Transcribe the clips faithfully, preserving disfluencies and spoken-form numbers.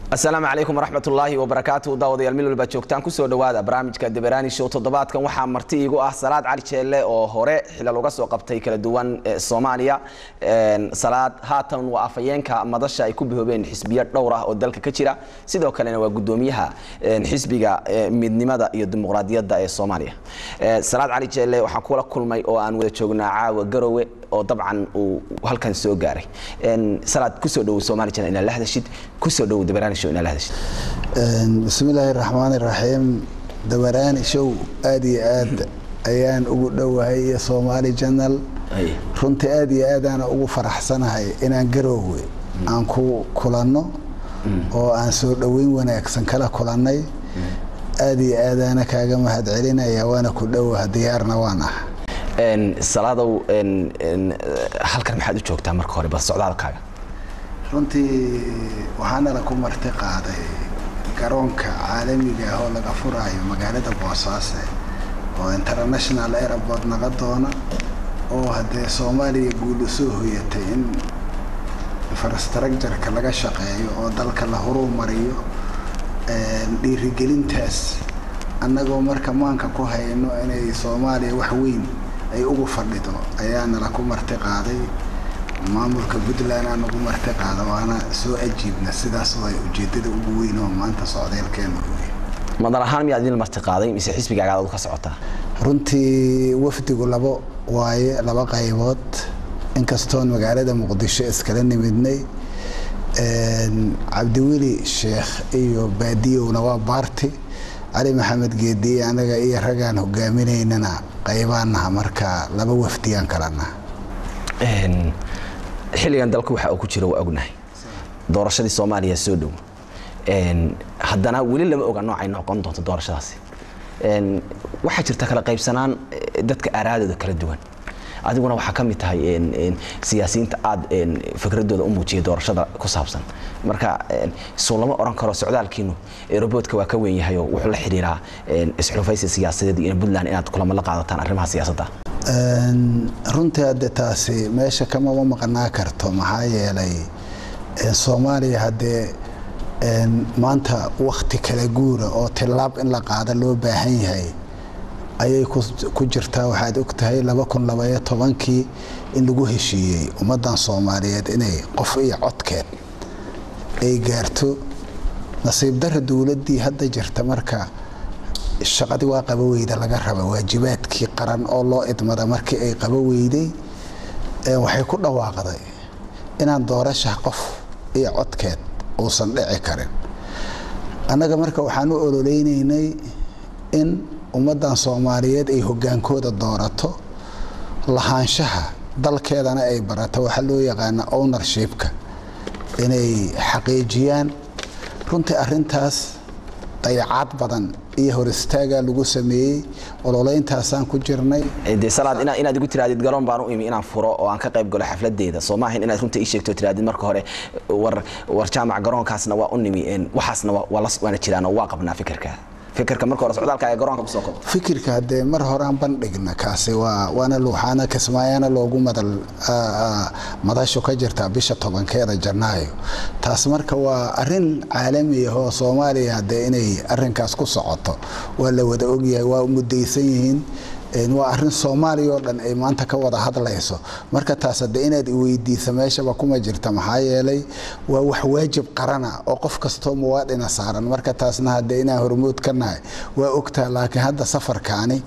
السلام عليكم ورحمة الله وبركاته داودي الميل والباتشوكتان كسو دوادا برامج كدبراني شو تضباط كان وحا مرتي يقو اه صلاة علي تشيلي او هوري حلا لوغاسو قبتي كلا دوان الصوماليا صلاة هاتن وافيين كمدشا يكو بهوبين حسبيات دورة او دالك كتيرا سيدو كالينا وقدوميها حسبيغا مدنمادا iyo dimuqraadiyada ee Soomaaliya صلاة علي تشيلي waxaan kula kulmay oo aan wada joognaa caawa garowe oo dabcan uu halkan soo gaaray in salaad ku soo dhaw Soomaaliya in la hadashid ku soo dhaw dabaraan show in la hadashid bismillaahir rahmaanir rahiim dabaraan show aad iyo aad ayaan ugu dhawahay Soomaali channel runtii aad iyo aad aan ugu faraxsanahay inaan garowe aan ku kulanno oo aan soo dhaweyn wanaagsan kala kulannay aad iyo aad aan kaaga mahad celinaya waana ku dhawahay diyaarna waan ah ان salaado in in halkan maxaad u joogtaa marka hore bal socdaalkaaga runtii waxaan la ku marti qaaday garoonka caalamiga ah oo laga furayo magaalada Boosaaso oo international airport naga doona oo hadee Soomaaliya guul u soo hoyatay in infrastructure-ka laga shaqeeyo oo dalka la horumariyo ee dhiirigelintaas annagoo marka maanka ku hayno inay Soomaaliya wax weyn ay ugu fadhido ayaana la ku marti qaaday maamulka Puntland aan ugu marti qaado waana soo ajiibna sidaas oo ay ujeedada ugu weyn oo maanta socdaalkeena madal ahaan miyaad idin marti qaaday mise xisbigaaga aad ka socotaa runtii wafdigu labo waaye laba qaybood inkastoo magaalada Muqdisho iskala nimidnay een Cabdiweli Sheekh iyo Baadiyowna waa baarti علي محمد جدي أنا جاي رجعنا هجاميننا قيبانها مركا لما وفتيان كلامنا. إن حلي عندك وحق كتير وأجنحي. دورشة الصومالية سودو. إن حدنا ولي لما أجنوا عيننا قنطة دورشة هسي. إن واحد ترتكل قيب سنان دتك أراد ذكر الدوان. عادي وانا وحكمت هاي إن إن سياسيين تعاد إن فكرة دول أمو تي دور شذا كصابسن مركا إن سولما أوران كرا سعودال كينو روبوت كواكوين هايو وحول حريرة إن إسحلو فايس السياسة دي إن بدلان إن تقول ما لقى عطان أرمها السياسة ده. إن رنت هذا تاسي ماشى كما وما قلنا كرتو محايا لي الصومالي هذا إن ما أنت وقت كلاجورة أو تلعب إن لقى هذا لو باهي هاي ayay ku jirtaa waxaad ogtahay laba kun laba iyo toban-kii in lagu heshiiyay ummadan Soomaaliyeed inay qof iyo codkeed ay gaarto nasiib darro dawladii hadda jirta marka shaqadii waa qaba weyda laga raba waajibaadkii qaran oo loo idmada markii ay qaba weyday ee waxay ku dhawaaqday inaan doorasho qof iyo codkeed uusan dhici karin anaga marka waxaan u ololeynaynay in ummadan Soomaaliyeed ay hogaankooda doorato lahaanshaha dalkeedana ay barato waxa loo yaqaan ownership-ka inay xaqiijiyaan runtii arintaas dayacaad badan iyo hor istaaga lagu sameeyay ololeyntaasaan ku jirnay ee salaad ina inaad igu tiraadid garoon baan u imi inaan furo oo aan ka qayb galo xafladeeda Soomaaliya inaad runtii ii sheegto tiraadid marka hore war war jaamac garoonkaasna waa u nimi in waxaasna waa la waana jiraan oo waa qabnaa fikirka fikirka marka hore socdaalka ay garoonka ku soo qabto fikirka hadee mar hore aan bandhigna kaasi waa waana luuxana kasmaayana loogu madal madasho ka jirta bisha tobankeeda Janaayo taas marka waa arin caalami ah oo Soomaaliya hadee inay arinkaas ku socoto waa la wada ogyahay waa mudaysan yihiin in waa arin Soomaaliya oo dhan ay maanta ka wada hadlayso marka taas hadee inaad weydiiso meeshaba kuma jirta maxaa yeelay waa wax waajib qarana oo qof kasto muwaadin saaran marka taasna hadee inaa hormood ka nahay waa ogtaa laakiin hadda safarkaani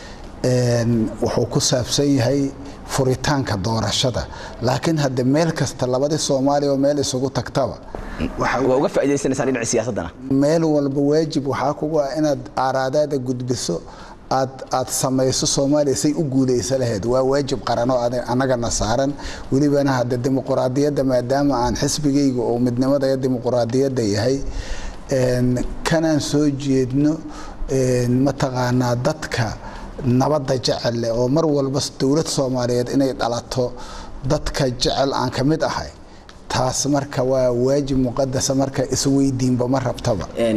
een wuxuu ku saabsan yahay furitaanka doorashada laakiin hadda meel kasta labada Soomaaliya oo meel isugu tagtaba waxa uga faa'iideysanaysan dhinaca siyaasadana meel walba waajib waxa kugu ah inaad aaraadaada gudbiso aad aad samayso Soomaaliya say u guuleysan lahayd waa waajib qaran oo anaga nasaaran waliba hadda dimuqraadiyadda maadaama aan xisbigayga oo midnimada iyo dimuqraadiyadda yahay een kanaan soo jeedno een ma taqaanaa dadka nabadda jecel oo mar walba dawlad Soomaaliyeed inay dhalato dadka jecel aan ka mid ahay taas marka waa waajib muqaddas marka isweydiinba ma rabtaba een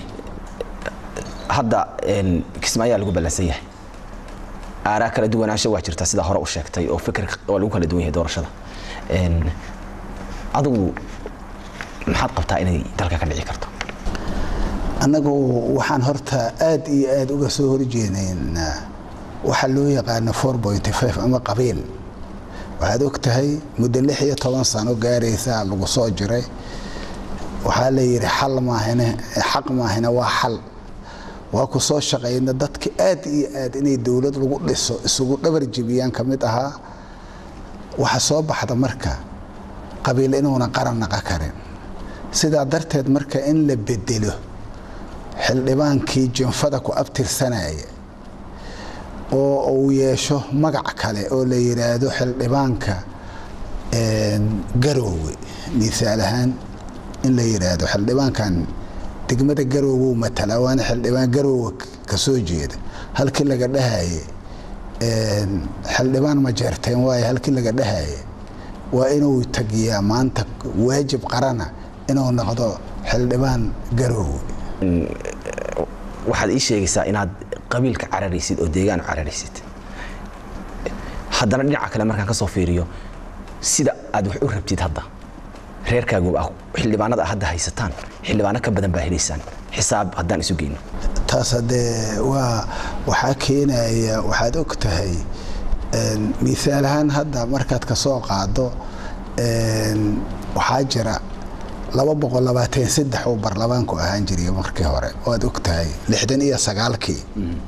hadda een kismaayaa lagu balansan yahay aaraa kala duwanaansho waa jirta sida hore u sheegtay oo fikir oo lagu kala duwan yahay doorashada een adigu maxaad qabtaa inay dalka ka dhici karto anagu waxaan horta aad iyo aad uga soo horjeednaa waxa loo yaqaan four point five ama qabiil waxaad ogtahay muddo lix iyo toban sano gaaraysa lagu soo jiray waxaa la yiri xal ma ahna xaq ma ahna waa xal waa ku soo shaqeeyna dadka aad iyo aad inay dawlad lagu dhiso isugu dhabar jibiyaan kamid ahaa waxa soo baxda marka qabiil inuuna qaran naqa karin sida darteed marka in la bedelo xildhibaankii jinfada ku abtirsanaya oo uu yeesho magac kale oo la yiraahdo xildhibaanka een Garowe misaal ahaan in la yiraahdo xildhibaankan degmada Garowe matala waana xildhibaan Garowe ka soo jeeda halkii laga dhahay een xildhibaan ma jeerteen way halkii laga dhahay waa inuu tagiyaa maanta waajib qarana inuu noqdo xildhibaan Garowe waxaad ii sheegaysaa inaad qabiilka cararaysid oo deegaan cararaysid haddana dhinaca kale markaan ka soo fiiriyo sida aad wax u rabtid hadda reerkaagu ah xildhibaanada hadda haysataan xildhibaano ka badan baa helaysaan xisaab haddaan isu geyno taas hadee waa waxaa keenaya waxaad og tahay misaal ahaan hadda markaad ka soo qaado waxaa jira laba boqol labaatan iyo saddex oo baarlamaanku ahaan jiray markii hore oo aad og tahay lixdan iyo sagaal kii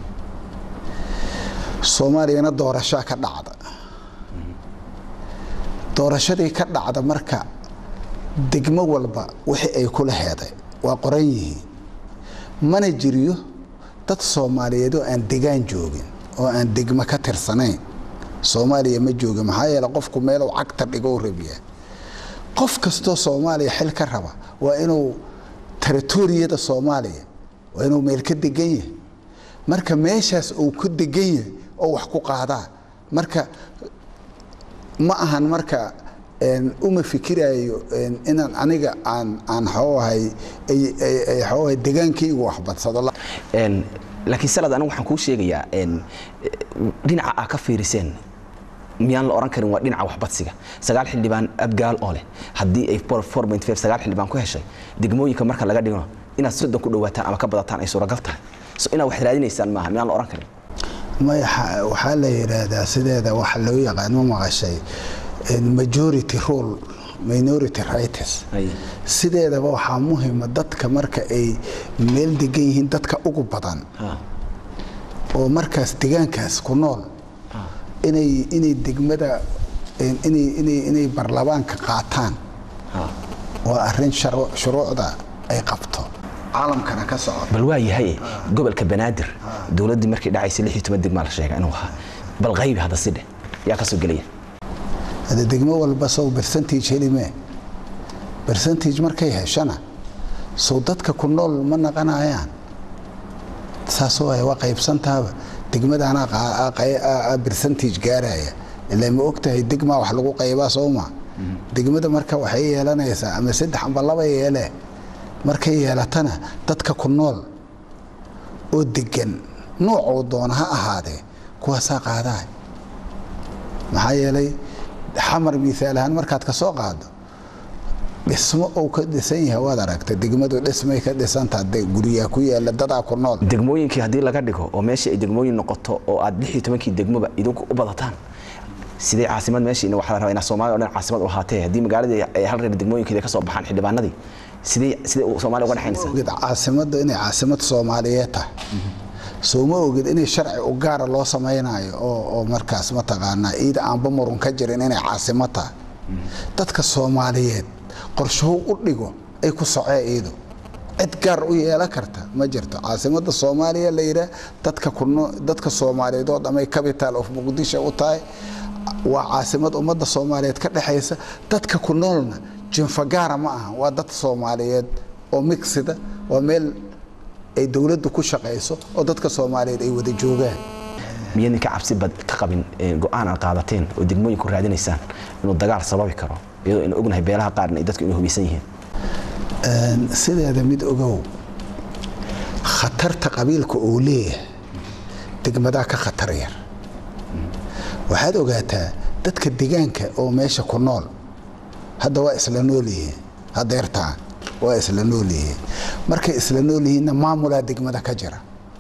Soomaaliyana doorasho ka dhacda doorashadii ka dhacda marka degmo walba wixii ay kula heeday waa qoran yihiin mana jiriyo dad Soomaaliyeed oo aan degaan joogin oo aan degmo ka tirsanayn Soomaaliya ma jooga maxaa yeelay qofku meel uu cagta dhigo rabiya qof kasto Soomaaliya xil ka raba waa inuu territoriyada Soomaaliya waa inuu meel ka degan yahay marka meeshaas uu ku degan yahay oo wax ku qaadaa marka ma ahan marka een uma fikirayo inaan aniga aan aan xoohay ay ay xoohay degaankaygu wax badsado een laakiin salad anigu waxaan ku sheegayaa een dhinaca ah ka fiiriseen miyaan la oran karin waa dhinaca waxbadsiga sagaal xildhibaan abgaal oo leh hadii ay four point five sagaal xildhibaan ku heshay degmooyinka marka laga dhigo inaad soddon ku dhawaataan ama ka badataan ay suuragal tahay so inaad wax raadinaysaan maaha miyaan la oran karin ma waxa la yiraahdaa sideeda wax loo yaqaan ma maqashay majority rule minority rights sideeda waxa muhiim dadka marka ay meel degan yihiin dadka ugu badan oo markaas deegaankaas ku nool inay inay degmada inay inay inay baarlamaanka qaataan waa arrin shuruucda ay qabto caalamkana ka socdo bal waa yahay gobolka Banaadir dawladda markii dhacaysay lix iyo toban degmo la sheegay inuu ahaa bal qayb hada sidee yaa ka soo galay hada degmo walba soo percentage helime percentage markay heshana soo dadka ku nool ma naqanayaan saasoo ay waa qaybsantaaba degmadana percentage gaaraya ilaa ma ogtahay degma wax lagu qaybaa Sooma degmada marka waxay yeelanaysaa ama saddex amba laba yeelay markay yeelatana dadka ku nool oo degan nooc doon ha ahaade kuwaas qaaday maxaa yeelay xamar misaal ahaan markaad ka soo qaado dhismo oo ka dhisan yahay waad aragtay degmadu dhismay ka dhisantahay guriga ku yaala dad ku nool degmooyinkii hadii laga dhigo oo meesha ay degmooyin noqoto oo aad lix iyo toban kii degmoba idinku u badataan sidee caasimad meesha in waxa la rabaa in Soomaaliya oo dhan caasimad u ahaatay hadii magaalada ay hal reer degmooyinkii ka soo baxaan xildhibaanadii sidee sidee Soomaaliya uga dhaxaynaysa caasimada inay caasimad Soomaaliyeed tahay sooma ogid inay sharci u gaar loo sameeynayo oo oo markaas ma taqaanaa id aan bamurun ka jirin inay caasimad tahay dadka Soomaaliyeed qorshahu u dhigo ay ku socaydo cid gaar u yeelan karta ma jirto caasimada Soomaaliya la yiraahdo dadka ku dadka Soomaaliyeed oo dhamay capital of Muqdisho u tahay waa caasimad ummadda Soomaaliyeed ka dhaxaysa dadka ku noolna jinfagaara ma aha waa dad Soomaaliyeed oo mixida waa meel ay dawladdu ku shaqeyso oo dadka Soomaaliyeed ay wada joogaan miyeen ka cabsi bad ka qabin go'aan aan qaadateen oo degmooyinku raadinaysaan inuu dagaal sababi karo iyadoo in ognahay beelaha qaarna ay dadku inuu hubisan yihiin een sideeda mid ogow khatarta qabiilka oo leeyahay degmada ka khatar yar waxaad ogaataa dadka deegaanka oo meesha ku nool hadda waa isla nool yihiin hadeertaan waa isla nool yihiin markay isla nool yihiinna maamulaa degmada ka jira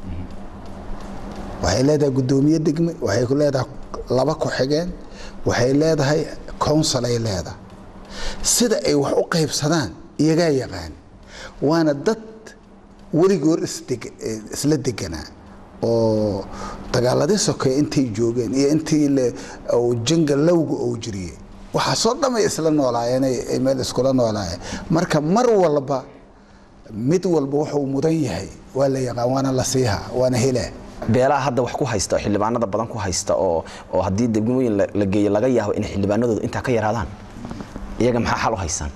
waxay leedahay gudoomiye degme waxay ku leedahay laba ku xigeen waxay leedahay council ay leedahay sida ay wax u qaybsadaan iyaga yaqaan waana dad weligoor isla deganaa oo dagaaladii sokay intay joogeen iyo intii le oo jungle lawga oo jiriyay waxa soo dhamay isla noolaayeen ay meel iskula noolaayeen marka mar walba mid walba wuxuu mudan yahay waa la yaqaan waana la siiha waana helaa beelaha hadda wax ku haysta xildhibaanada badan ku haysta oo oo hadii degmooyin la geeyo laga yaabo in xildhibaanadoodu inta ka yaraadaan iyaga maxaa xal u haysan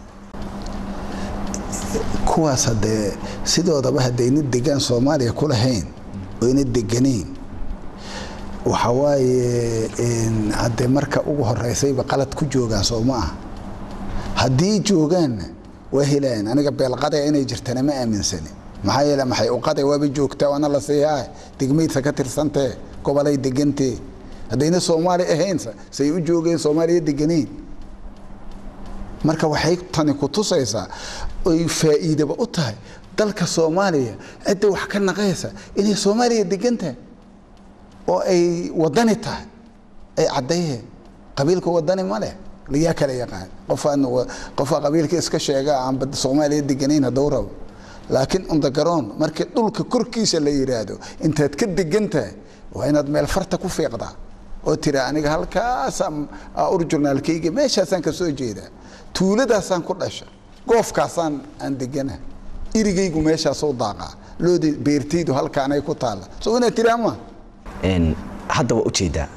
kuwaas hadee sidoodaba hadayna degaan Soomaaliya ku lahayn oo inay deganeen waxa waaye in hadee marka ugu horeysay ba qalad ku joogaan Soomaa hadii joogaan waa helaan aniga beelqada inay jirtana ma aaminsani maxaa yeelay maxay u qaday waaba joogtaa wana la siiyaa degmeedka ka tirsantay gobolay degantay hadayna Soomaali ahayn say u joogeen Soomaaliya deganeen marka waxay tani ku tusaysaa oo faa'iido u tahay dalka Soomaaliya cid wax ka naqaysa inay Soomaaliya degantahay oo ay wadani tahay ay cadeeyeen qabiilka wadani ma leh liya kala yaqaan qofaan qofa qabiilka iska sheega aan bad Soomaaliya deganeen dowrado laakiin unda garoon marka dhulka korkiisa la yiraahdo intaad ka degantahay waa inaad meel farta ku fiiqdaa oo tira aniga halkaas urjurnaalkayga meeshaasan ka soo jeedaa tuuladaasaan ku dhashay goofkaasaan aan degana irigaygu meeshaas soo daaqa loodi beertaydu halkaan ay ku taala soo ina tiraama een hadda waa u jeedaa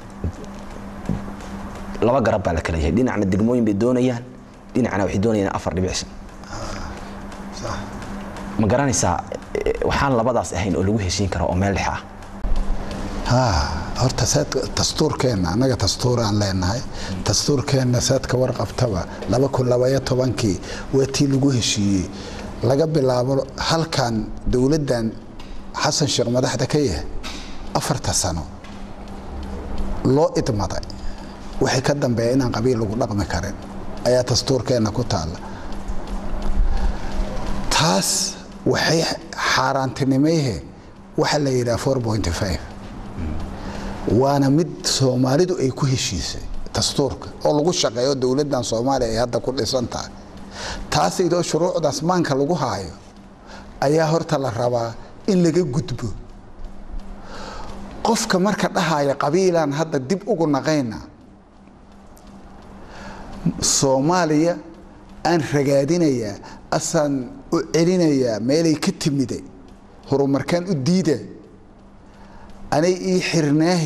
laba garab baa la kala yahay dhinacna degmooyin bay doonayaan dhinacna waxay doonayaan afar dhibic shan صح ma garanaysaa waxaan labadaas ahayn oo lagu heshiin karo oo meel dhex ah ها horta saad dastuurkeena anaga dastuuraan leenahay dastuurkeena saad ka warqabtaba laba kun iyo tobankii watii lagu heshiiyay laga bilaabo halkan dawladdan Xasan Sheekh madaxda ka yahay afarta sano loo idmaday waxay ka dambeeyay inaan qabiil lagu dhaqmi karin ayaa dastuurkeena ku taala taas waxay xaaraantinimeeyeen waxa la yiraahdo four point five وانا مد سوماليدو اي ku heshiisay dastuurka oo lagu shaqeeyo dawladdan Soomaaliya ay hadda ku dhisantahay taasido shuruucdaas maanka lagu haayo ayaa horta la rabaa in laga gudbo qofka marka dhahaaya qabiilan hadda dib ugu naqayna Soomaaliya aan ragaadinaya asan u celinaya meelay ka timiday horumarkan u diiday أنا إحرناه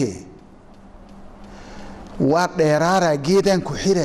ودهرارا جيدان كحرة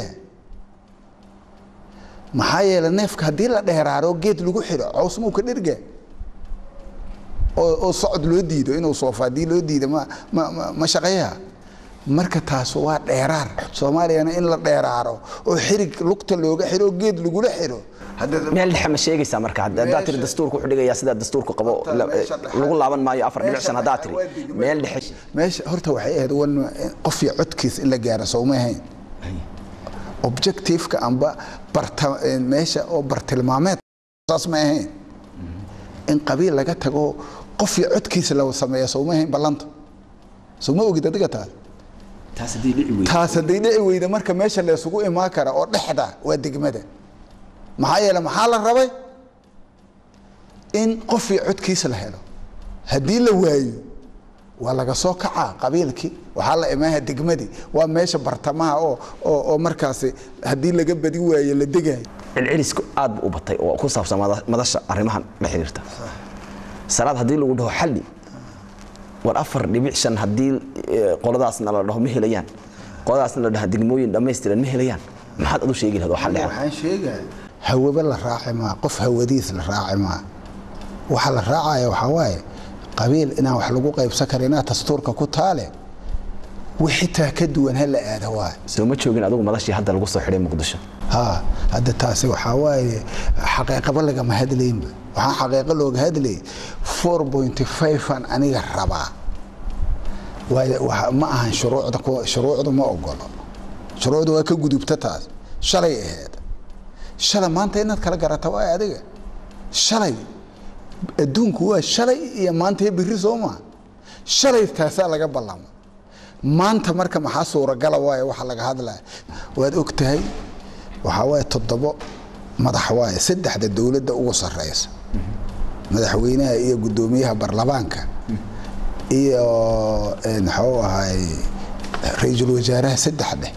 محايا لنفك هدي لا دهرارا جيد لو كحرة عاصمو كدرجة أو أو صعد لو ديدو إنه صوفا دي لو ديدو ما ما ما شقيها مركز سواد دهرار سومالي أنا إن لا دهرارا وحرق لقطة لو كحرة جيد لو كله حرة meel dhexe sheegaysa marka hadda tir dastuurku wuxuu dhigayaa sida dastuurku qabo lagu laaban maayo afar dhibic shan hadda tiri meel dhexe meesha horta waxay ahayd wan qof iyo codkiis in la gaaro Soomaaliya objective-ka amba barta meesha oo bartilmaameed saas ma ahayn in qabiil laga tago qof iyo codkiis la sameeyo Soomaaliya balanta Soomaaliya ugu dadka taas taas hadii dhici weeydo taas hadii dhici weeydo marka meesha la isugu imaan kara oo dhexda waa degmada maxaa la maxaa la rabay in qof iyo codkiisa la helo hadii la waayo waa laga soo kacaa qabiilkii waxa la imaaha degmadii waa meesha bartamaha oo oo markaas hadii laga badi waayo la degay cilcilisku aad u batay oo ku saabsan madasha arrimahan la xiriirta salaad hadii lagu dhaho xalli war afar dhibic shan hadii qoladaasna la dhaho ma helayaan qoladaasna la dhaho degmooyin dhameystiran ma helayaan maxaad u sheegi lahayd oo xal ah waxaan sheegay hawaba la raaci ma qof hawadiis la raaci ma waxa la raacayo waxa waaye qabiil inaan wax lagu qaybsan karina dastuurka ku taale wixii taa ka duwan hal aada waa soo ma joogin adigu madashii hadda lagu soo xiray Muqdisho ha hadda taasi waxa waaye xaqiiqo laga ma hadlayn waxa xaqiiqo looga hadlay four point five an aniga rabaa waa ma ahan shuruucda shuruucda ma ogolo shuruucdu waa ka gudubta taas shalay ahayd shalay maanta inaad kala garata waa adiga shalay adduunku waa shalay iyo maanta iyo berri soo ma shalay taasaa laga ballamo maanta marka maxaa suuragala waaye waxa laga hadlaa waad ogtahay waxa waaye toddobo madax waaye saddexda dowladda ugu sarreysa madaxweynaha iyo guddoomiyaha baarlamaanka iyo maxuu ahay ra'iisul wasaaraha saddexda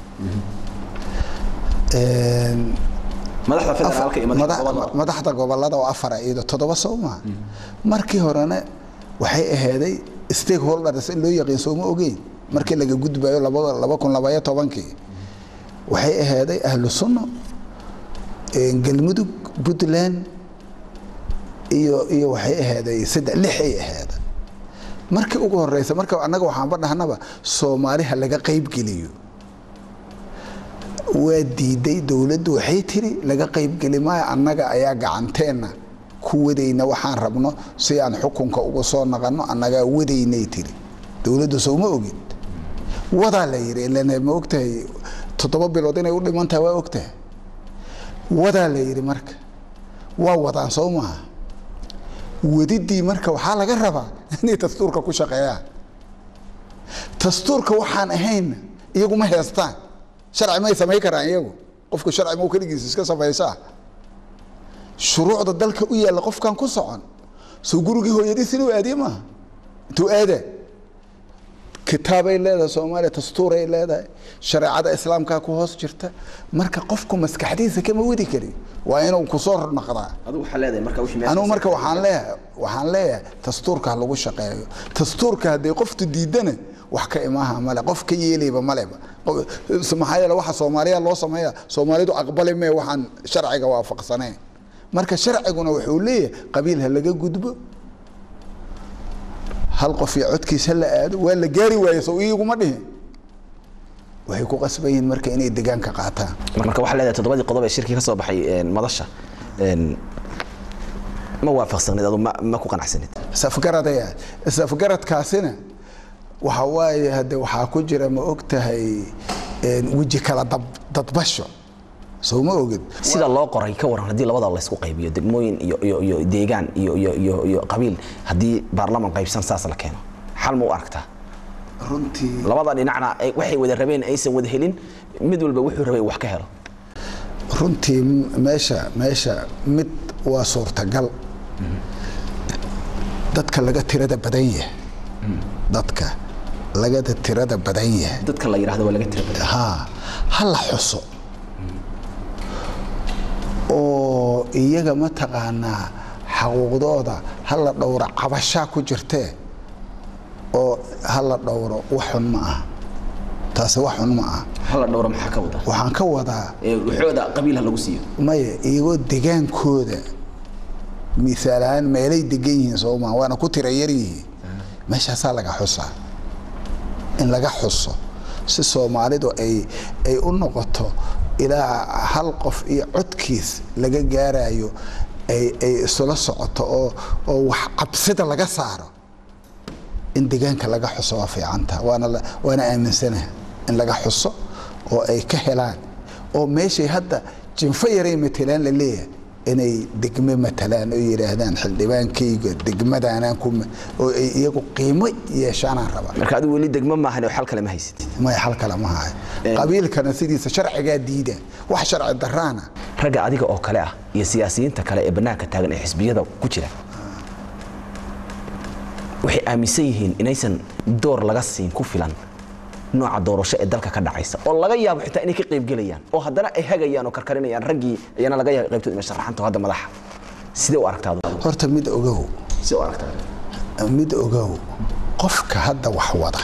madaxda federaalka iyo madaxda gobolada oo afar iyo toddoba Soomaa markii horena waxay aheeday stakeholders in loo yaqiin Soomaa ogeyn markii laga gudbayo laba kun iyo tobankii waxay aheeday ahlu sunno ee galmudug Puntland iyo iyo waxay aheeday saddex lix ay aheeday markii ugu horeysa marka anaga waxaan badhahnaba Soomaaliha laga qayb geliyo waa diiday dawladdu waxay tiri laga qayb gali maayo annaga ayaa gacanteena ku wadayna waxaan rabno si aan xukunka uga soo naqano annaga wadaynay tiri dawladdu soo ma ogid wada la yiri ilaa ma ogtahay toddoba bilood inay u dhimantahay waa ogtahay wada la yiri marka waa wadaan soo ma wadidii marka waxa laga rabaa inay dastuurka ku shaqeeyaan dastuurka waxaan ahayn iyagu ma heestaan sharci ma sameey karaan iyagu qofku sharci ma kaligiis iska sameeysaa shuruucda dalka u yaala qofkan ku socon soo gurigii hooyadiis inuu aadima intuu aade kitaabay leedahay Soomaaliya dastuuray leedahay shariicada islaamka ku hoos jirta marka qofku maskaxdiisa kama wadi kari waa inuu ku soo noqdaa adigu waxa leedahay marka wixii anu marka waxaan leeyahay waxaan leeyahay dastuurka lagu shaqeeyo dastuurka hadii qoftu diidana wax ka imaaha male qof ka yeelayba maleba samaxayla waxa Soomaaliya loo sameeyaa Soomaalidu aqbali ma waxaan sharciga waafaqsanay marka sharciguna wuxuu leeyahay qabiilha laga gudbo hal qof iyo codkiisa la aado waa la gaari waayo soo iyagu ma dhihin waxay ku qasbayeen marka inay deegaanka qaataan marka waxa leedahay toddobadii qodob ee shirkiga ka soo baxay madasha ma waafaqsanid adu ma ku qanacsanid safgaradaya safgaradkaasina waxa waaye hada waxa ku jira ma ogtahay een wiji kala dadbasho soo ma ogid sida loo qoray ka waran hadii labada la isku qaybiyo degmooyin iyo iyo iyo deegaan iyo iyo iyo iyo qabiil hadii baarlamaan qaybsan saas la keeno xal ma u aragtaa runtii labada dhinacna waxay wada rabeen aysan wada helin mid walba wuxuu rabay wax ka helo runtii meesha meesha mid waa suurtagal dadka laga tirada badan yahay dadka laga tirada badan yahay dadka la yiraahdo waa laga tirada ha hal xuso oo iyaga ma taqaanaa xaquuqdooda hal la dhowra cabasha ku jirtee oo hal la dhowro waxun ma ah taas waxun ma ah hal la dhowro maxaa ka wada waxaan ka wadaa ee wuxuuda qabiilha lagu siiyo maya iyagoo degaankooda misaalaan meelay degan yihiin Soomaa waana ku tira yar yihiin meeshaasaa laga xusaa in laga xuso si Soomaalidu ay ay u noqoto ilaa hal qof iyo codkiis laga gaarayo ay ay isla socoto oo oo wax qabsida laga saaro in deegaanka laga xuso waa fiicanta waana waana aaminsanahay in laga xuso oo ay ka helaan oo meeshay hadda jinfa yaray matalaan la leeyahay inay degme matalaan oo yiraahdaan xildhibaankayga degmadana ku oo ay iyagu qiimo yeeshaan raba marka adigu wali degmo ma ahan oo xal kale ma haysid ma xal kale ma hayo qabiilkana sidiisa sharciga diida wax sharci daraana raga adiga oo kale ah iyo siyaasiyiinta kale ee banaanka taagan ee xisbiyada ku jira waxay aaminsan yihiin inaysan door laga siin ku filan nooca doorasho ee dalka ka dhacaysa oo laga yaabo xitaa inay ka qayb galayaan oo haddana ay hagayaan oo karkarinayaan ragii ayana laga yaabo qaybtooda ma sharaxanto hadda madaxa sidee u aragtaado horta mid ogow sidee u aragtaado mid ogow qofka hadda wax wada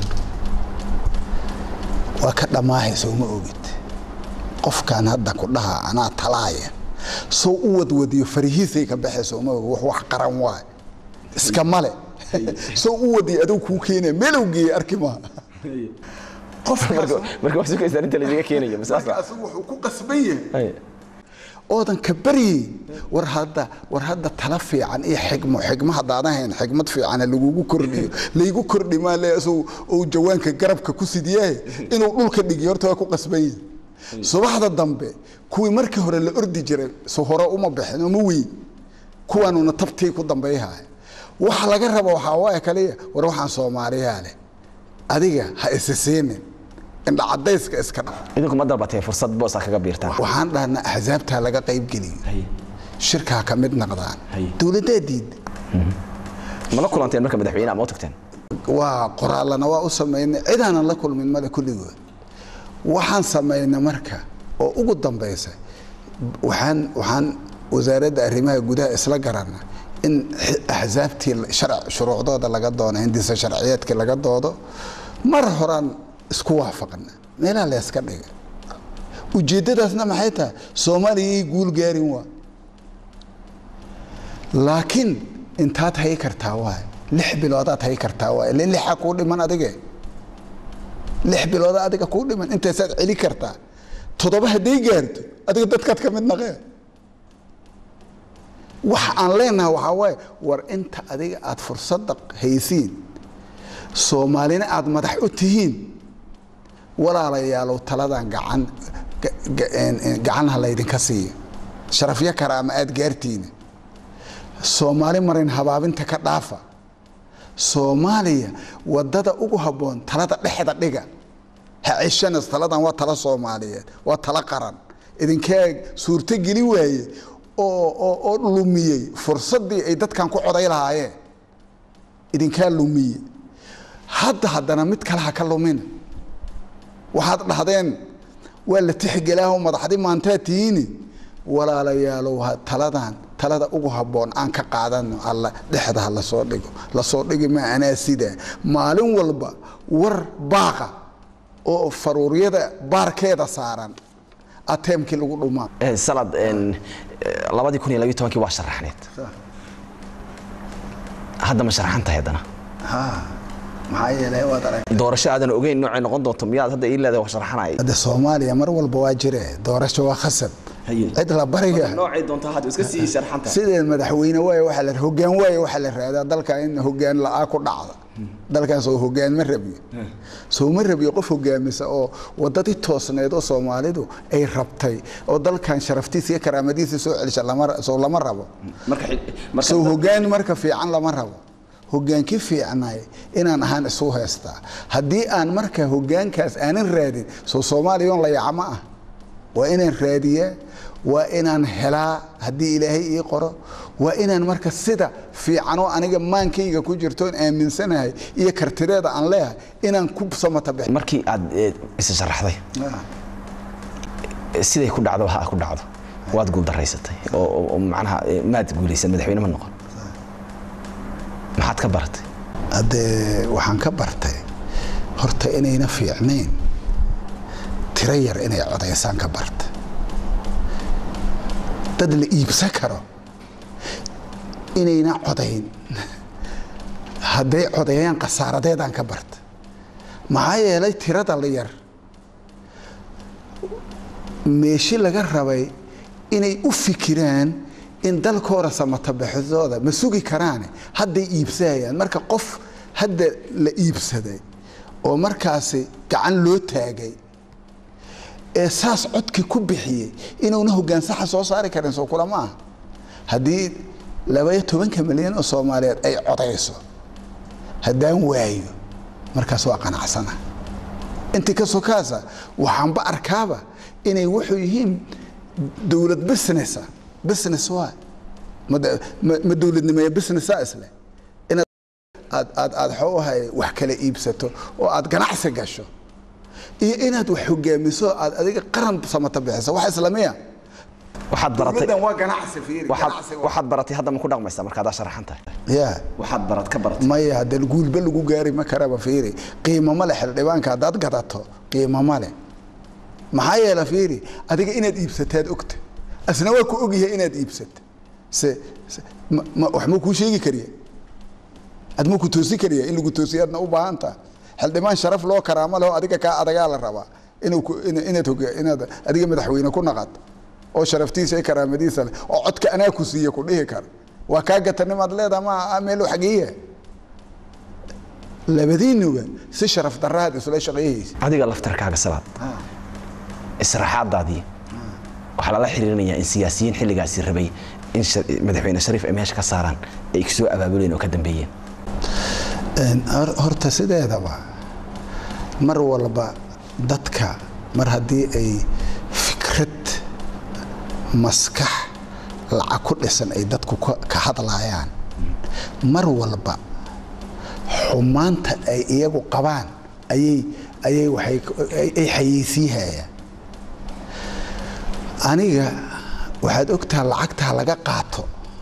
waa ka dhamaahayso ma ogid qofkan hadda ku dhaha anaa talaaya soo u wadwadiyo farihiisay ka baxayso ma og wax wax qaran waay iska male soo u wadi adoo ku keenay melowgii arkima qofka marka wax soo inta la keenayo masaasa asagu wuxuu ku qasban yahay oodan ka bari war hadda war hadda tala fiican iyo xigmo xigmo hadaanahayn xigmad fiican lagu kordhiyo leeyagu kordhima leeyahay oo jawaanka garabka ku sidiyay inuu dhulka dhigiyo horta waa ku qasban yahay subaxda dambe kuwii markii hore la ordi jiray soo hore uma bixin uma weyn kuwanuna tabtii ku dambeeyahay waxa laga rabo waxa waa kaliya war waxaan Soomaaliya leh adiga ha isasiinin in cadayska iska dhaq idinku ma dalbatay fursad boos kaga biirtaan waxaan dhahnaa axsaabta laga qayb geliyo shirka ka mid noqdaan dawladda diid ma la kulanteen marka madaxweynaha ama tagteen waa qoraalana waa u sameeyay ciidana la kulmin mala kulligood waxaan sameeynaa marka oo ugu dambeysay waxaan waxaan wasaaradda arrimaha gudaha isla garanaa in axsaabtii sharci shuruucdooda laga doono hindisa sharciyeedka laga doodo mar horaan isku waafaqna meelaha la iska dhigay ujeedadaasna maxay tahay Soomaaliya guul gaarin waa laakiin intaad hay kartaa waa lix bilood aad hay kartaa waa ilaa lix ku dhiman adiga lix bilood adiga ku dhiman inta saad celi kartaa todoba haday gaarto adiga dadkaad ka mid naqee wax aan leenahay waxa way war inta adiga aad fursad haysiin Soomaalina aad madax u tihiin walaalayaal taladan gacan gacan la idin ka siiyo sharafya karaama aad gaartiin Soomaali marin habaabinta ka dhaafa Soomaaliya wadada ugu haboon talada dhexda dhiga ha cishana taladan waa tala Soomaaliyeed waa tala qaran idinka suurta geli waaye oo oo oo lumiyay fursadii ay dadkan ku coday lahaayeen idinka lumiyay hadda hadana mid kale ha ka lumin waxaad dhahdeen waa la tixgelaaho madaxdii maanta tiini walaalayaal taladan talada ugu haboon aan ka qaadano alla dhexda la soo dhigo la soo dhigi ma ana sida maalin walba war baaqa oo faruuriyada baarkeeda saaran ateemkii lagu dhumaa ee salad in labadi kun iyo laba iyo toban waa sharaxneed hadda ma sharaxantahay hadana ha maxaa yeelay wada arag doorasho aadan ogeyn nooc noqon doonto miyaad hadda ii leedahay wax sharaxanay hadda Soomaaliya mar walba waa jiree doorasho waa khasab cid la bariga noocay doonto hadda iska sii sharaxanta sidee madaxweyne way waxa la hoggaan way waxa la raadaa dalka in hoggaan la ku dhacdo dalkaas oo hoggaan ma rabiyo soo ma rabiyo qof hoggaamisa oo wadadii toosneed oo Soomaalidu ay rabtay oo dalkan sharaftiisa iyo karaamadiisa soo celisha lama soo lama rabo marka marka soo hoggaan marka fiican lama rabo hoggaanki fiicnay inaan ahaan isoo heesta hadii aan marka hoggaankaas aanan raadin soo Soomaaliyoon la yaama ah waa inaan raadiye waa inaan helaa hadii Ilaahay ii qoro waa inaan marka sida fiican oo aniga maankayga ku jirto aaminsanahay iyo kartireeda aan leeyahay inaan ku samata bixin markii aad is sharaxday siday ku dhacdo waxa ku dhacdo waad guul daraysatay oo macnaha maad guulaysan madaxweyne ma noqon maxaad ka bartay hadee waxaan ka bartay horta inayna fiicnayn tira yar inay codaysaan ka bartay dad la iibsan karo inayna codayn hadday codayaan qasaaradeedaan ka bartay maxaa yeelay tirada la yar meeshii laga rabay inay u fikiraan in dalkooda samata bixidooda ma sugi karaan hadday iibsanayaan marka qof hadda la iibsaday oo markaasi gacan loo taagay ee saas codki ku bixiyay inuu hoggaan sax soo saari karin soo kulama hadii laba iyo toban milyan oo Soomaaliyeed ay codayso hadaan waayo markaas waa qanacsana inta ka soo kaasa waxaan ba arkaaba inay wuxuu yihiin dawlad business business waa ma dawladnimo business isla in aad aad aad xoohay wax kala iibsato oo aad ganacsi gasho iyo inaad wax hogaamiso aad adiga qaran samata bixiso wax islaamiya waxaad baratay waa ganacsi fiiri waxaad baratay hadda ma ku dhaqmaysaa marka aad sharaxantahay ya waxaad barad ka baratay ma ya hadal guulba lagu gaari ma karaba fiiri qiimo ma leh xildhibaanka hadaad gadato qiimo ma leh maxaa yeelay fiiri adiga inaad iibsataad ogta asna waa ku ogyahay inaad iibsato se wax ma ku sheegi kariya ad ma ku toosi kariya in lagu toosiyadna u baahanta xildhibaan sharaf loo karaamo leh adiga ka adaga la rabaa inuu inaad inaad adiga madaxweyne ku naqad oo sharaftiisa iyo karaamadiisa leh oo codka anaa ku siiyo ku dhihi kar waa ka gatanimaad leedahay ma meel wax xaqiiqe labadiinuba si sharaf daraad isla shaqeeyay adiga laftarkaaga salaad israaxaadaadii waxa la xiriirinayaa in siyaasiyiin xilligaasi rabay in madaxweyne Shariif ay meesha ka saaraan ay soo abaabuleen oo ka dambeeyeen een horta sideedaba mar walba dadka mar hadii ay fikrad maskax lacag ku dhisan ay dadku ka hadlayaan mar walba xumaanta ay iyagu qabaan ayay ayay waxay ay xayeysiiyaan aniga waxaad ogtahay lacagta laga qaato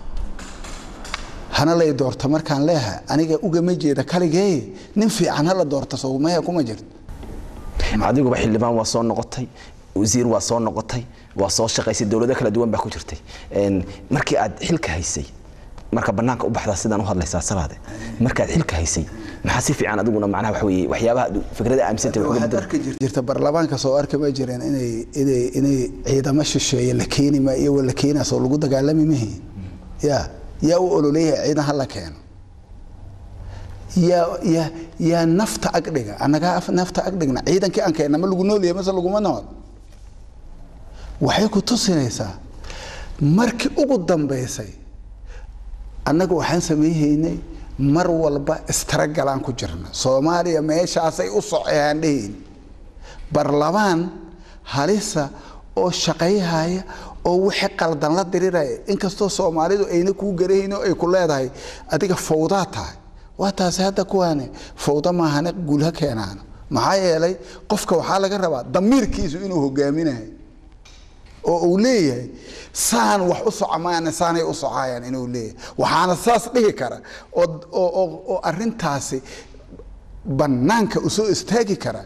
hana lay doorto markaan leeyahay aniga uga ma jeeda kaligay nin fiican hala doorto Soomaaliya kuma jirto adigu ba xildhibaan waa soo noqotay wasiir waa soo noqotay waa soo shaqaysay dawladda kala duwan baa ku jirtay een markii aad xilka haysay marka banaanka u baxda sidaan u hadlaysaa salaade marka aad xilka haysay maxaa si fiican adiguna macnaha wax weeye waxyaabaha fikrada aaminsan tahay waxa arki jirta baarlamaanka soo arki ma jireen inay inay inay ciidamo shisheeye la keeni ma iyo wala keenaa soo lagu dagaalami mihi ya ya u ololeeyahay ciidan la keeno ya ya ya nafta agdhiga anaga nafta agdhigna ciidankii aan keenna ma lagu nooliyay ma lagu ma nool waxay ku tusinaysaa markii ugu dambeysay annagu waxaan sameeynay mar walba istragalaan ku jirna Soomaaliya meeshaasay u socdaan dheen barlamaan halisa oo shaqeeyaya oo wixii qaldan la diriray inkastoo Soomaalidu ayna ku gareeyno ay ku leedahay adiga fawda tahay waa taas hadda kuwaane fawda ma ahana guulha keenaan maxaa yeelay qofka waxa laga rabaa damiirkiisu inuu hogaaminayo oo uu leeyahay saan wax u socomaan saanay u socayaan inuu leeyahay waxaana saas dhigi kara oo oo oo arintaasi banaanka u soo istaagi kara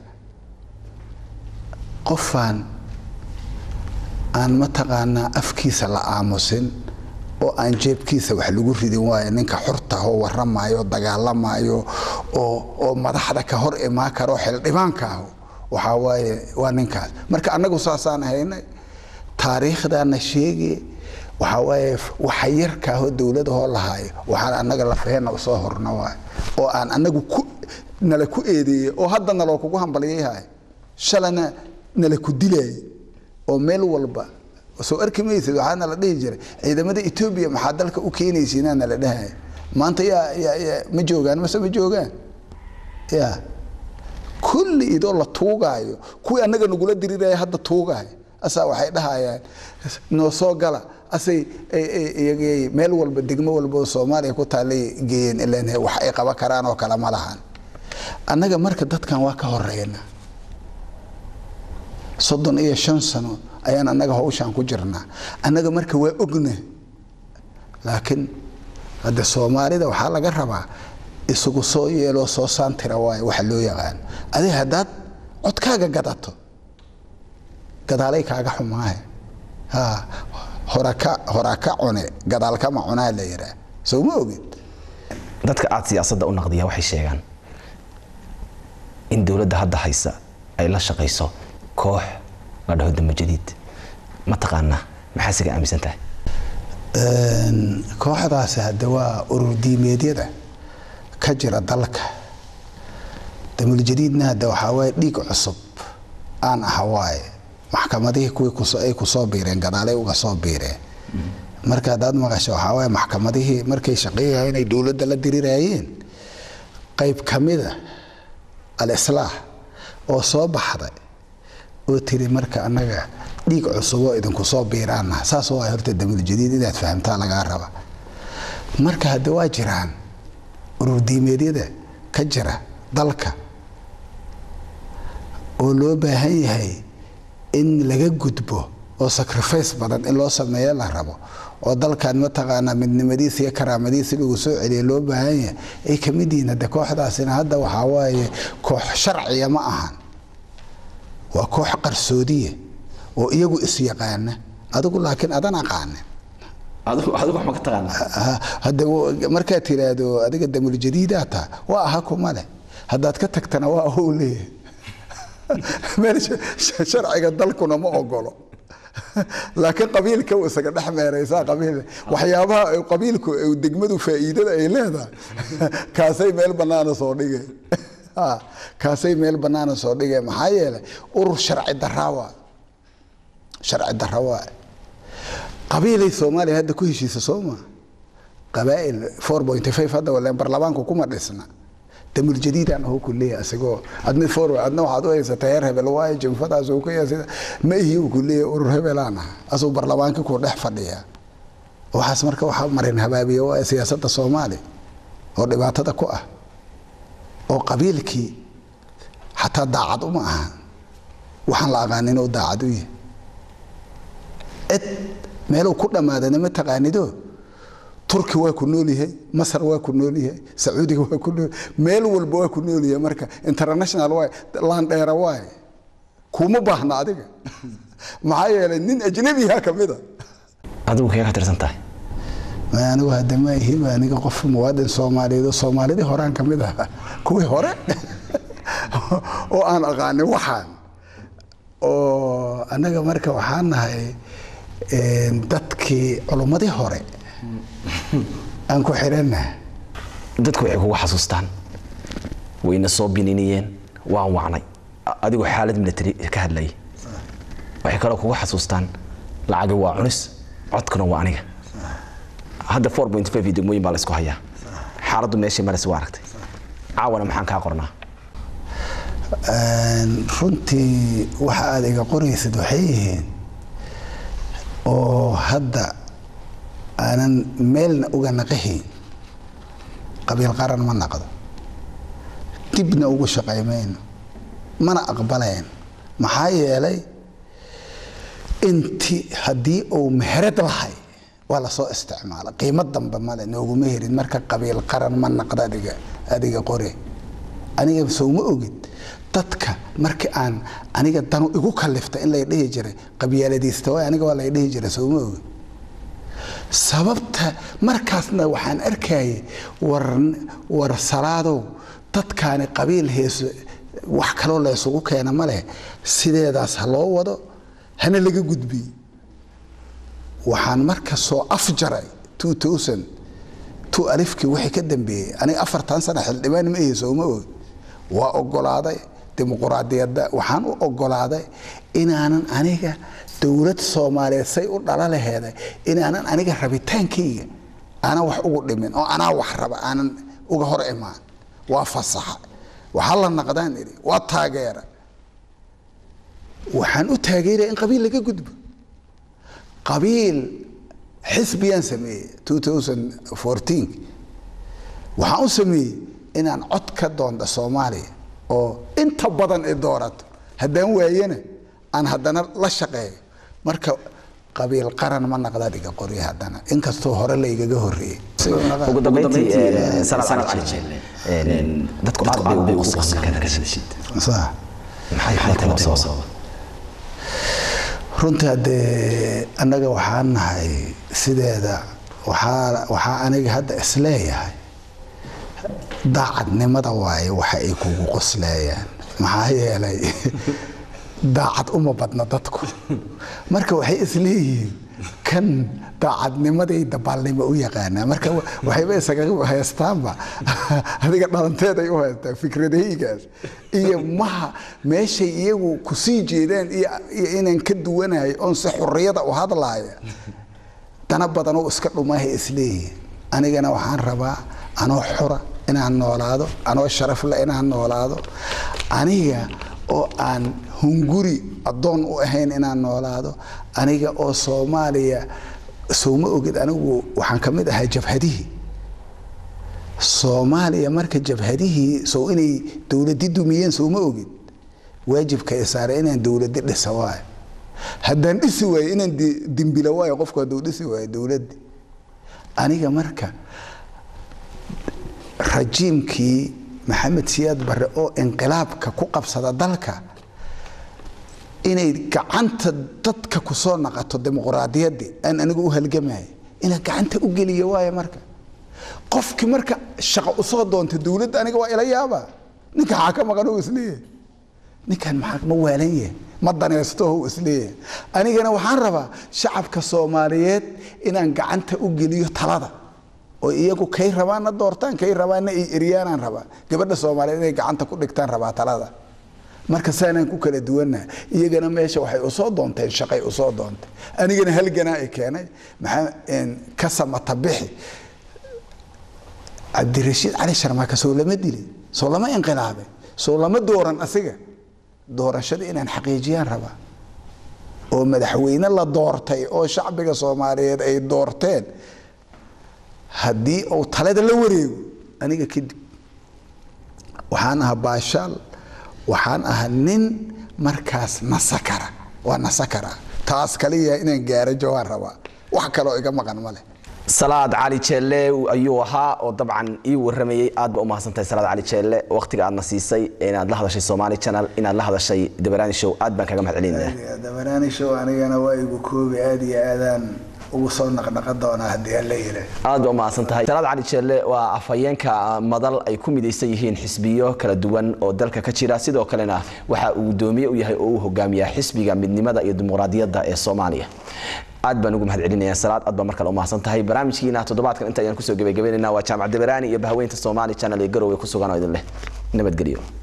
qofaan aan ma taqaana afkiisa la aamusin oo aan jeebkiisa wax lagu ridin waayo ninka xurta oo waramayo dagaalamayo oo oo madaxda ka hor imaa karo xildhibaanka waxa waaye waa ninkaas marka anagu saasaan haynay taariikhdana sheegi waxa waaye waxa yarka oo dawladda oo lahaay waxaan anaga la fahayna soo horna waay oo aan anagu ku nala ku eedeeyay oo hadda nala kugu hambaliyay shalana nala ku dilay oo meel walba soo arkimaysid waxaana la dhihi jiray ciidamada Itoobiya maxaa dalka u keenaysiina nala dhahay maanta ya ya ma joogaan ma soo joogaan ya kulli idoo la tuugaayo kuwi anaga nagula diriray hadda tuugaayo asa waxay dhahayaan noo soo gala asay iyagay meel walba degmo walba Soomaaliya ku taalay geeyeen ilaan wax ay qaba karaan oo kala ma lahan anaga marka dadkan waa ka horeeyna soddon iyo shan sano ayaan anaga hawshan ku jirnaa anaga marka waa ognaa laakiin hadda Soomaalida waxa laga rabaa isugu soo yeelo soo saantira waay wax loo yaqaan adii hadaad codkaaga gadato gadaalay kaaga xumaay ha horaka horaka cune gadaalka ma cunaa la yiraahdo soo ma ogid dadka aad siyaasadda u naqdiya waxay sheegaan in dawladda hadda haysa ay la shaqeyso koox la dhaho dama jadiid ma taqaana maxaa siga aaminsan tahay een kooxdaas hadda waa urur diimeedyada ka jira dalka dama jadiidna hadda waxa way dhiig cusub aan ahawaay maxkamadihii kuwii ku soo ay ku soo biireen gadaalay uga soo biireen marka dad maqasho waxa way maxkamadihii markay shaqeeyeen inay dawladda la diriirayeen qayb kamida al-islaah oo soo baxday oo tiri marka anaga dhiig cusub oo idinku soo biiraan saas oo ay horta dama jadiid inaad fahamtaa laga raba marka hadda waa jiraan urur diimeedyada ka jira dalka oo loo baahan yahay in laga gudbo oo sacrifice badan in loo sameeyo la rabo oo dalkan ma taqaana midnimadiisa iyo karaamadiisa lagu soo celiyo loo baahan yahay ay kamidina da kooxdaasina hadda waxa waaye koox sharciya ma ahan waa koox qarsoodiye oo iyagu is yaqaana adigu laakiin adan aqaan adigu adigu ma ka taqaan hadda marka tiraado adiga damul jadiidata waa aha kuma leh hadaad ka tagtana waa howlee meel sharciga dalkuna ma ogolo laakiin qabiilka uu isaga dhaxmeeraysa qabiil waxyaabaha qabiilku ay degmadu faa'iidada ay leedahay kaasay meel banaan soo dhigay ha kaasay meel banaan soo dhigay maxaa yeelay urur sharci daraawa sharci darro waa qabiilay Soomaaliya hadda ku heshiisa Soomaa qabaa'il four point five hadda wala barlamaanku kuma dhisna damul jadiid aan oo kulliye asagoo adna four adna waxaad u haysatay heer hebel waa jinfadaas oo ka yaasida ma ihi uu kulliye urur hebelana asoo barlamaanka ku dhex fadhiya waxaas marka waxa marin habaabiyo waa siyaasadda Soomaaliya oo dhibaatada ku ah oo qabiilkii hatta daacad uma aha waxaan la aqaanin oo daacad u yahay ed meel ku dhamaadana ma taqaanido Turki waa ku nool yahay Masar waa ku nool yahay Sacuudiga waa ku nool meel walba waa ku nool yahay marka international way land dheera way kuma baahna adiga maxaa yeelay nin ajnabi ah kamida adigu ka tirsantahay ma anigu hadda ma ihi aniga qof muwaadin Soomaaliyeed Soomaalida horaan kamida kuwii hore oo aan aqaan waxaan oo anaga marka waxaan nahay ee dadkii culumadii hore aan ku xirana dadku waxay kugu xasuustaan wayna soo bininayeen waan wacnay adigu xaalad military ka hadlay waxay kale kugu xasuustaan lacag waa cunis codkana waa aniga hadda four point five degmooyin baa la isku hayaa xaaladdu meeshii maras waa aragtay caawana maxaan ka qornaa een runtii waxa aad iga qoraysid waxay yihiin oo hadda aanan meelna uga naqahin qabiil qaran ma naqdo dibna ugu shaqeeyeen mana aqbaleen maxaa yeelay intii hadii uu meherad lahay wala soo isticmaala qiimad dambe ma leh noogu meherin marka qabiil qaran ma naqdo adiga adiga qore aniga soo ma ogid dadka markii aan aniga danu igu kaliftay in la dhihi jiray qabiiladiista way aniga waa la dhihi jiray soo ma ogid sababta markaasna waxaan arkay war war salaado dadkaan qabiil hees wax kale la isugu keenay ma leh sideedaas loo wado hana laga gudbi waxaan marka soo afjaray two thousand two alifkii wixii ka dambeeyay aniga afartan sano xildhibaan ma ihiso ma og waa ogolaaday dimuqraadiyadda waxaan u ogolaaday inaanan aniga dawlad Soomaaliyeed say u dhala laheeday inaanan aniga rabitaankayga ana wax ugu dhimin oo ana wax raba aanan uga hor imaan waa fasaxa waxa la naqdaan iri waa taageera waxaan u taageeray in qabiil laga gudbo qabiil xisbiyan sameeyay two thousand fourteen waxaan u sameeyay inaan cod ka doonto Soomaaliya oo inta badan ay doorato haddaan waayana aan haddana la shaqeeyo marka qabiil qaran ma naqda diga qori haddana inkastoo hore la igaga horeeyay ugu dambeyntii salaam alaykum een dadku aad bay ugu qosqosan ka shid sax maxay xalta soo soo runtii hadde anaga waxaan nahay sideeda waxa waxa aniga hadda isleeyahay daacadnimada waaye waxa ay kugu qoslayaan maxaa yeelay daacad uma badna dadku marka waxay isleeyihiin kan daacadnimadii dabaalnimo u yaqaana marka waxayba isaga haystaanba adiga dhalanteed ay u haystaa fikradaygaas iyo maha meeshay iyagu ku sii jeedaan iyo inaan ka duwanahay oo si xurriyada u hadlaaya dana badan oo iska dhumahay isleeyihiin anigana waxaan rabaa anoo xura inaan noolaado anoo sharaf leh inaan noolaado aniga oo aan hunguri adoon u ahayn inaan noolaado aniga oo Soomaaliya sooma ogid anigu waxaan kamid ahaa jabhadihi Soomaaliya marka jabhadihi soo inay dawladdu dumiyeen sooma ogid waajibka ay saareen inaan dawladda dhisawaay haddaan dhisi waay inaan dimbila waay qofka dawladda dhisi waay dawladda aniga marka rajiimkii Maxamed Siyaad Barre oo inqilaabka ku qabsada dalka inay gacanta dadka ku soo naqato dimuqraadiyadda aan anigu u halgamay ina gacanta u geliyo waay marka qofkii marka shaqo u soo doonto dawladda aniga waa ila yaaba ninka xaka maqan oo isleeyahay ninkan maxaa ma waalanyahay ma danaysto oo isleeyahay anigana waxaan rabaa shacabka Soomaaliyeed inaan gacanta u geliyo talada oo iyagu kay rabaana doortaan kay rabaana ay eriyaan rabaa gabadha Soomaaliyeed ay gacanta ku dhigtaan rabaa talada marka saanaan ku kala duwanaa iyagana meesha waxay u soo doonteen shaqay u soo doontay anigana halgana ay keenay maxaa in ka samata bixi Cabdirashiid Cali Sharmaaka soo lama dilay soo lama inqilaabay soo lama dooran asiga doorashada inaan xaqiijiyaan raba oo madaxweyne la doortay oo shacbiga Soomaaliyeed ay doorteen haddii uu talada la wareego aniga kadib waxaan ahaa baashaal waxaan ahaa nin markaas nasakara waa nasakara taas kaliya inaan gaaro jawaan raba wax kale oo iga maqan male Salaad Cali Jeelle ayuu ahaa oo dabcan ii waramayay aad ba u mahadsantahay Salaad Cali Jeelle waqtiga aad nasiisay inaad la hadashay Somali Channel inaad la hadashay Dabarani Show aad baan kaga mahadcelinayaa Dabarani Show anigana waa igu koobi aad iyo aadaan ugu soo naqnaqad doona hadii la yiraahdo aad ba u mahadsantahay Salaad Cali Jeelle waa afhayeenka madal ay ku midaysan yihiin xisbiyo kala duwan oo dalka ka jira sidoo kalena waxa uu doomiye u yahay oo uu hogaamiyaa xisbiga midnimada iyo dimuqraadiyadda ee Soomaaliya aad baan ugu mahadcelinayaa Salaad aad baan markale u mahadsantahay barnaamijkiina toddobaadkan inta ayaan ku soo gabagabeynaa waa Jaamac Dabarani iyo Bahweynta Somali Channel ee Garowe ku sugan oo idin leh nabadgeliyo